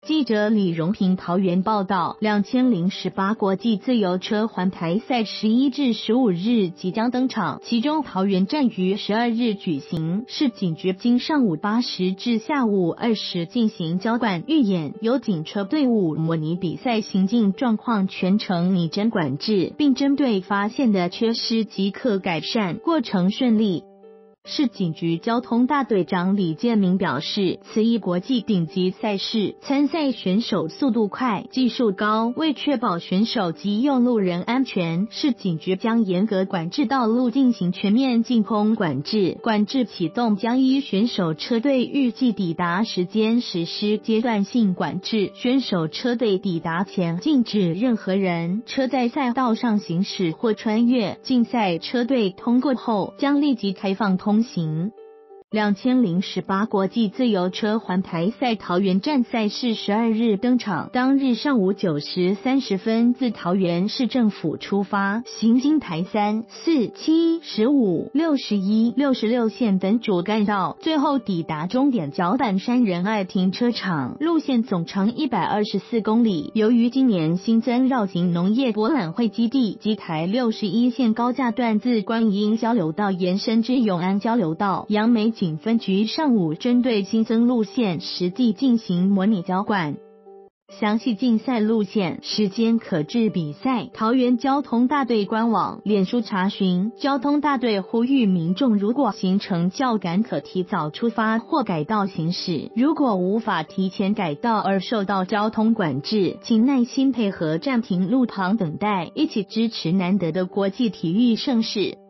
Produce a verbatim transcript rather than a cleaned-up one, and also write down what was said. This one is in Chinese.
记者李荣平桃园报道，两千零十八国际自由车环台赛十一至十五日即将登场，其中桃园站于十二日举行，市警局经上午八时至下午二时进行交管预演，由警车队伍模拟比赛行进状况，全程拟真管制，并针对发现的缺失即刻改善，过程顺利。市警局交通大队长李建明表示，此一国际顶级赛事，参赛选手速度快、技术高，为确保选手及用路人安全，市警局将严格管制道路，进行全面净空管制。管制启动将依选手车队预计抵达时间实施阶段性管制，选手车队抵达前禁止任何人车在赛道上行驶或穿越，竞赛车队通过后将立即开放通行。两千零十八国际自由车环台赛桃园站赛事十二日登场，当日上午九时三十分自桃园市政府出发，行经台三、四、七、十五、六十一、六十六线等主干道，最后抵达终点角板山仁爱停车场。路线总长一百二十四公里。由于今年新增绕行农业博览会基地及台六十一线高架段自观音交流道延伸至永安交流道，杨梅警分局上午针对新增路线实地进行模拟交管，详细竞赛路线、时间可至比赛桃园交通大队官网、脸书查询。交通大队呼吁民众，如果行程较赶，可提早出发或改道行驶；如果无法提前改道而受到交通管制，请耐心配合暂停路旁等待，一起支持难得的国际体育盛事。